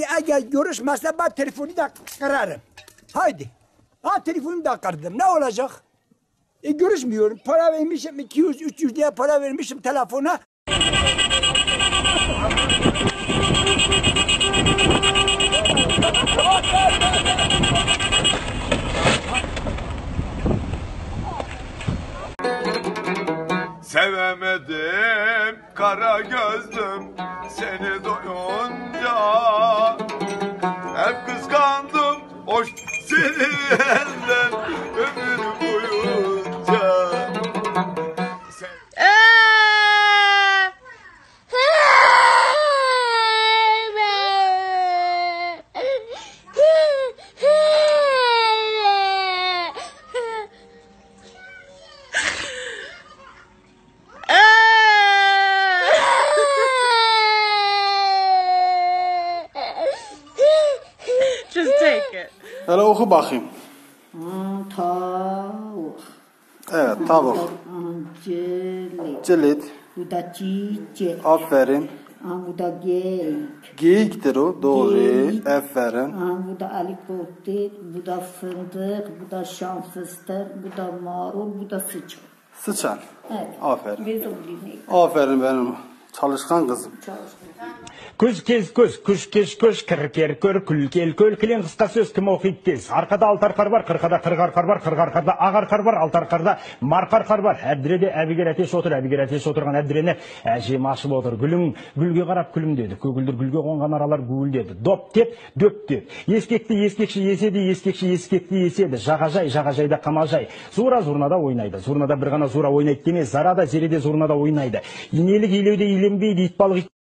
Yani eğer görüşmezse ben telefonu da kırarım. Haydi. Ha telefonu da kırdım. Ne olacak? Görüşmüyorum. Para vermişim 200-300 diye para vermişim telefona. Sevemedim kara gözlüm seni doyunca. Hep kıskandım hoş seni elden ömür boyunca. Just take it. Hele oku bakayım. Tavuk. Evet, tavuk. Cilit. Cilit. Bu da çiçek. Aferin. Bu da geyik. Geyiktir o. Doğru. Geyik. Aferin. Bu da helikopter. Bu da fındık. Bu da şan fıstık. Bu da marul. Bu da sıçan. Sıçan. Evet. Aferin. Biz olayım. Aferin benim çalışkan kızım. Көз кез көз, күш кеш көш, кір кер көр, күл кел көл, кілең қысқа сөз кім оқиды тез. Арқада алты арқар бар, қырқада қырық арқар бар, қырық арқарда ақ арқар бар, алты арқарда марқа арқар бар. Әбдіреде әбігер әтеш отыр, әбігер әтеш отырған әбдірені әжем ашып отыр. Гүлің гүлге қарап күлімдеді, көгілдір гүлге қонған аралар гуілдеді. Доп деп, дөп деп. Ескекті ескекші еседі, ескекші ескекті еседі. Жағажай, жағажайда қамажай. Зура зурнада ойнайды. Зурнада бір ғана зура ойнайды демес, зарада зереде зурнада ойнайды. Инелік илеуде иленбейді, итбалық